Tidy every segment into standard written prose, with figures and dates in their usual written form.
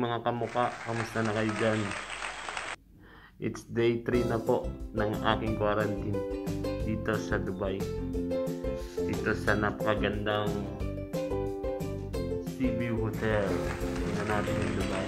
mga kamuka, kamusta na kayo dyan? It's day 3 na po ng aking quarantine dito sa Dubai. Dito sa napakagandang Sea View Hotel. Tingnan natin yung Dubai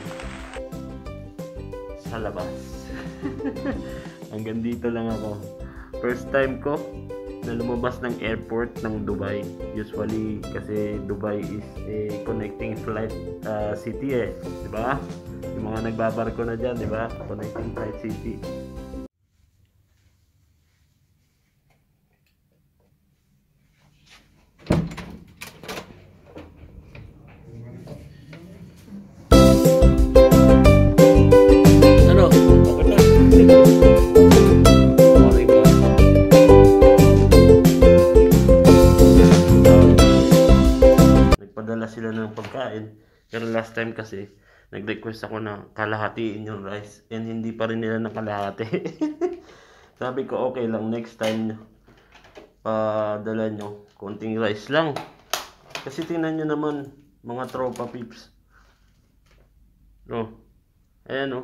sa labas. Hanggang dito lang ako. First time ko na lumabas ng airport ng Dubai. Usually kasi Dubai is a connecting flight city di ba? Yung mga nagbabarko na diyan, di ba? Connecting flight city. Ano? Nagpadala sila ng pagkain, pero last time kasi nag-request ako na kalahatiin yung rice and hindi pa rin nila nakalahati. Sabi ko okay lang, next time dala nyo konting rice lang, kasi tingnan nyo naman mga tropa peeps, ayan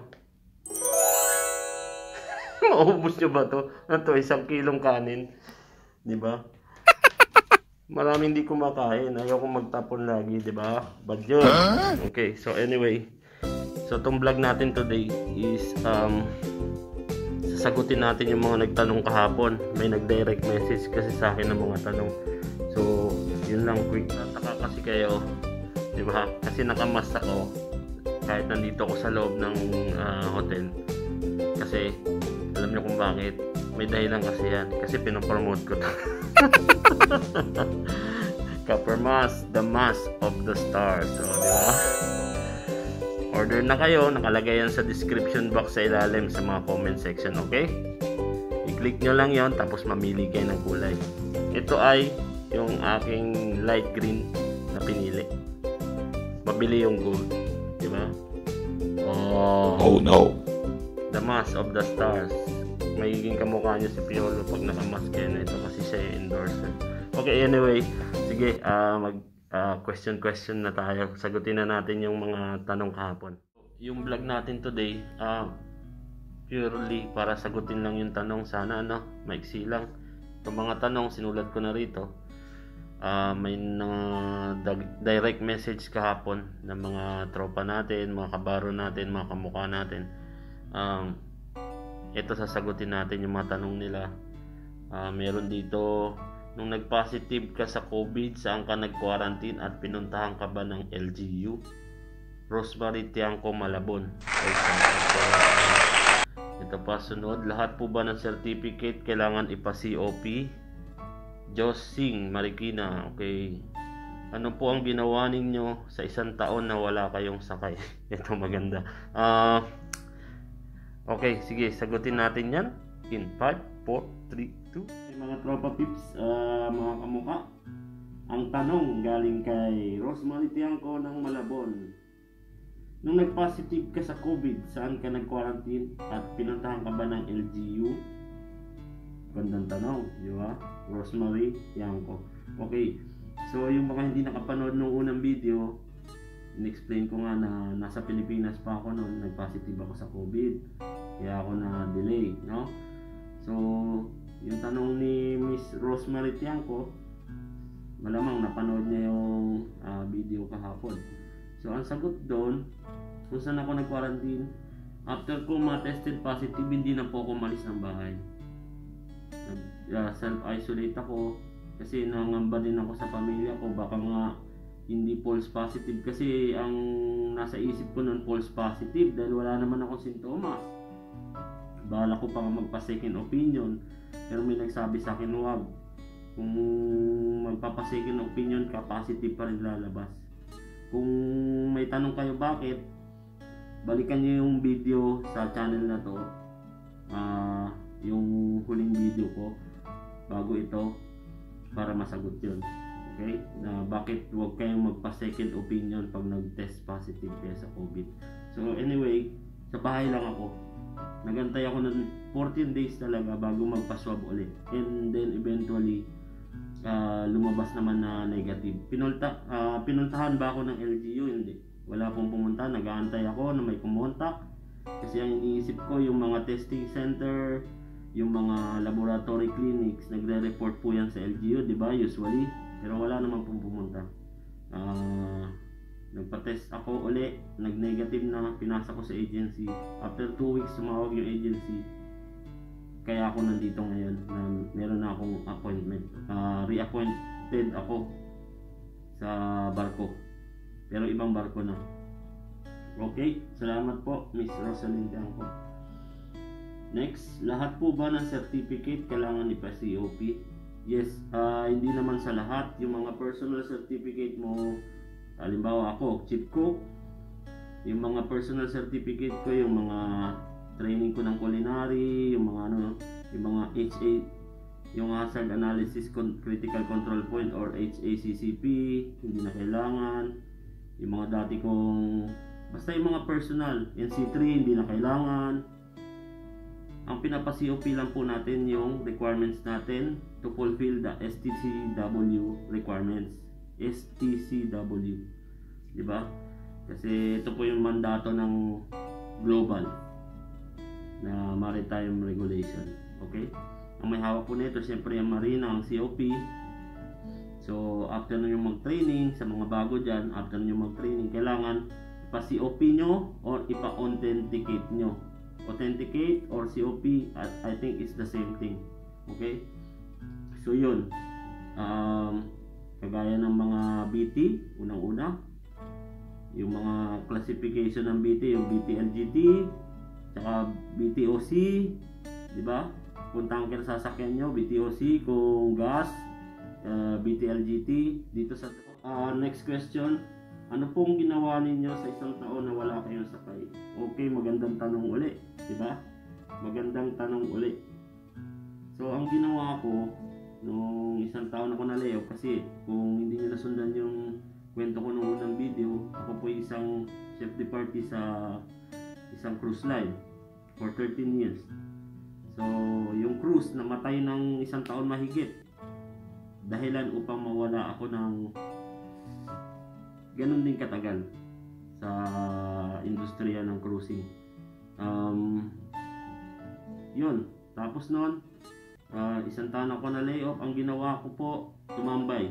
maubos nyo ba to? Ito, 1 kilong kanin, di ba? Maraming hindi kumakain. Ayaw kong magtapon lagi, di ba? Bad yun. Okay, so anyway. So itong vlog natin today is sasagutin natin yung mga nagtanong kahapon. May nag-direct message kasi sa akin ng mga tanong. So yun lang, quick. Nataka kasi kayo, di ba? Kasi nakamask ako kahit nandito ako sa loob ng hotel. Kasi alam nyo kung bakit. May dahilan kasi yan. Kasi pinopromote ko to. Copper Mask, the mask of the stars. So, di ba? Order na kayo. Nakalagay yan sa description box sa ilalim sa mga comment section. Okay? I-click nyo lang yon, tapos mamili kayo ng kulay. Ito ay yung aking light green na pinili. Mabili yung gold. Di ba? Oh no. The mask of the stars. Magiging kamukha niya si Piolo pag nakamask kayo na ito kasi siya yung endorser. Okay, anyway, sige, question na tayo. Sagutin na natin yung mga tanong kahapon. Yung vlog natin today, purely para sagutin lang yung tanong. Sana maiksi lang. Yung mga tanong sinulat ko na rito. May direct message kahapon ng mga tropa natin, mga kabaro natin, mga kamukha natin. Ito sasagutin natin yung mga tanong nila. Meron dito, nung nag-positive ka sa COVID, saan ka nag-quarantine at pinuntahan ka ba ng LGU? Rosemary Tiangco, Malabon. Ito pa sunod, lahat po ba ng certificate kailangan ipa-COP? Josing Marikina, okay. Ano po ang ginawa ninyo sa 1 taon na wala kayong sakay? Ito maganda. Okay, sige, sagutin natin yan in 5, 4, 3, 2. Mga tropa pips, mga kamukha, ang tanong galing kay Rosemary Tiangco ng Malabon. Nung nag-positive ka sa COVID, saan ka nag-quarantine at pinuntahan ka ba ng LGU? Gandang tanong, di ba? Rosemary Tiangco. Okay, so yung mga hindi nakapanood ng unang video, in-explain ko nga na nasa Pilipinas pa ako noon, nag-positive ako sa COVID. Kaya ako na-delay, no? So, yung tanong ni Miss Rosemary Tiangco, malamang napanood niya yung video kahapon. So, ang sagot doon, kung saan ako nag-quarantine, after ko ma-tested positive, hindi na po ako malis ng bahay. Self-isolate ako kasi nangamba din ako sa pamilya ko, baka nga hindi false positive, kasi ang nasa isip ko noon false positive dahil wala naman akong sintomas. Bahala ko pa magpa-second opinion, pero may nagsabi sa akin wag. Kung magpapa-second opinion ka, positive pa rin lalabas. Kung may tanong kayo bakit, balikan nyo yung video sa channel na to, yung huling video ko bago ito, para masagot yun. Okay? Na bakit huwag kayong magpa-second opinion pag nag-test positive kayo sa COVID. So anyway, sa bahay lang ako. Nagantay ako ng 14 days talaga bago magpa-swab ulit. And then eventually, lumabas naman na negative. Pinuntahan ba ako ng LGU? Hindi. Wala pong pumunta, nag-aantay ako na may kumontak. Kasi ang iniisip ko, yung mga testing center, yung mga laboratory clinics, nagre-report po yan sa LGU, di ba? Usually. Pero wala naman pong pumunta. Nagpa-test ako uli, nag-negative na, pinasa ko sa agency. After 2 weeks, sumawag yung agency. Kaya ako nandito ngayon na meron na akong appointment. Reappointed ako sa barko. Pero ibang barko na. Okay, salamat po Miss Rosalind Tiangco. Next, lahat po ba ng certificate kailangan ipa-COP? Yes, hindi naman sa lahat. Yung mga personal certificate mo, halimbawa ako, chief cook, yung mga personal certificate ko, yung mga training ko ng culinary, yung mga yung mga HA, yung hazard analysis critical control point or HACCP, hindi na kailangan. Yung mga dati kong, basta yung mga personal, NC3, hindi na kailangan. Ang pinapa-COP lang po natin yung requirements natin to fulfill the STCW requirements. STCW, di ba? Kasi ito po yung mandato ng global na maritime regulation. Okay? Ang may hawak po nito, siyempre ang marina, ang COP. So, after nyo mag-training, sa mga bago dyan, after nyo mag-training, kailangan ipa-COP nyo or ipa-authenticate nyo. Authenticate or COP, I think it's the same thing. Okay? So, yun. Kagaya ng mga BT, unang-una, yung mga classification ng BT, yung BT-LGT, tsaka BTOC, di ba? Kung tanker sasakyan nyo, BTOC, kung gas, BT-LGT. Dito sa next question, ano pong ginawa ninyo sa isang taon na wala kayong sakay? Okay, magandang tanong uli, di ba? Magandang tanong uli. So, ang ginawa ko, nung isang taon ako na-layoff, kasi kung hindi nyo nasundan yung kwento ko nung unang video, ako po isang chef de party sa isang cruise line for 13 years. So, yung cruise namatay ng isang taon mahigit. Dahilan upang mawala ako ng ganun din katagal sa industriya ng cruising. Yun. Tapos noon, isang taon ako na layoff. Ang ginawa ko po, tumambay.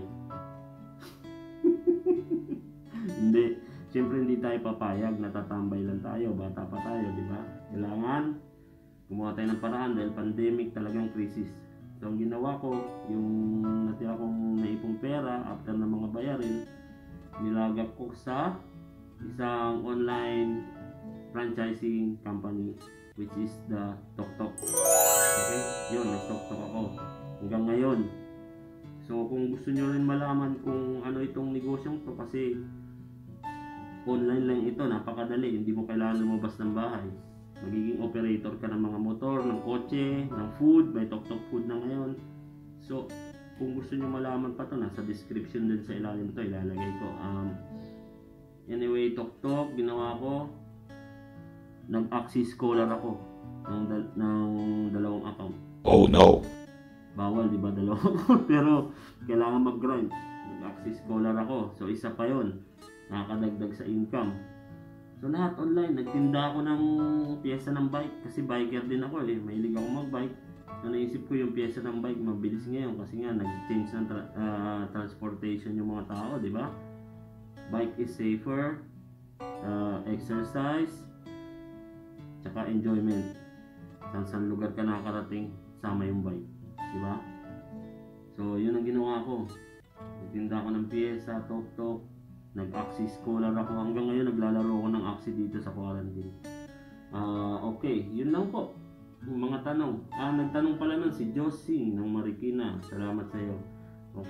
Hindi. Siyempre hindi tayo papayag, natatambay lang tayo. Bata pa tayo, di ba? Kailangan gumawa tayo ng paraan dahil pandemic, talagang crisis. So, ang ginawa ko, yung natira kong naipong pera after ng mga bayarin, nilagak ko sa isang online franchising company which is the TokTok. Okay? Yun, nag-TokTok ako hanggang ngayon. So, kung gusto nyo rin malaman kung ano itong negosyong to, kasi online lang ito, napakadali, hindi mo kailangan lumabas ng bahay. Magiging operator ka ng mga motor, ng kotse, ng food, may TokTok food na ngayon. So, kung gusto nyo malaman pa to, nasa description din sa ilalim to, ilalagay ko. Anyway, TokTok, ginawa ko, nag-Axis Scholar ako ng dalawang account. Oh no! Bawal, di ba, dalawang account? Pero, kailangan mag-grind. Nag-Axis Scholar ako. So, isa pa yon, nakakadagdag sa income. So, lahat online. Nagtinda ako ng pyesa ng bike kasi biker din ako eh. Mahilig ako mag-bike. So, naisip ko yung pyesa ng bike mabilis ngayon kasi nga nag-change ng transportation yung mga tao, di ba? Bike is safer, exercise, tsaka enjoyment. Saan lugar ka nakakarating, sama yung bike, di ba? So, yun ang ginawa ko. Nagtinda ako ng pyesa, TokTok, nag-Axis Scholar ako. Hanggang ngayon naglalaro ako ng Axis dito sa quarantine. Okay, yun lang po. Yung mga tanong. Nagtanong pala nun si Josie ng Marikina. Salamat sa iyo. Okay,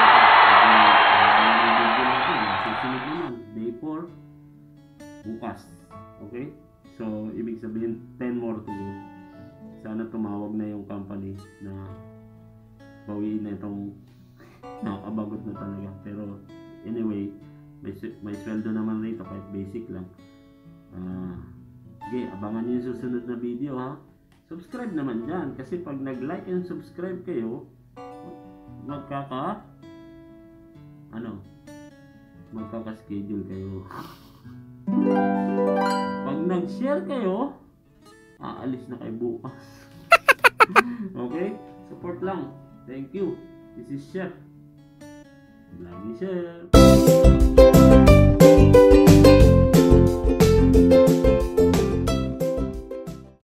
susunod naman, day 4 bukas. Okay? So, ibig sabihin 10 more to go. Sana tumawag na yung company na bawiin na itong nakakabagot na talaga. Pero anyway, may sweldo naman rito kahit basic lang. Okay, abangan nyo yung susunod na video ha. Subscribe naman dyan kasi pag nag-like and subscribe kayo, magkaka-schedule kayo. nag-share kayo, aalis na kayo bukas. Okay? Support lang. Thank you. This is Chef. Vlog ni Chef.